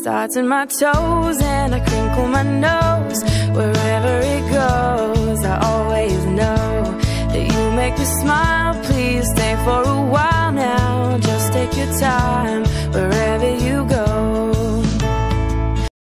starts in my toes and I crinkle my nose. Wherever it goes, I always know that you make me smile. Please stay for a while now, just take your time.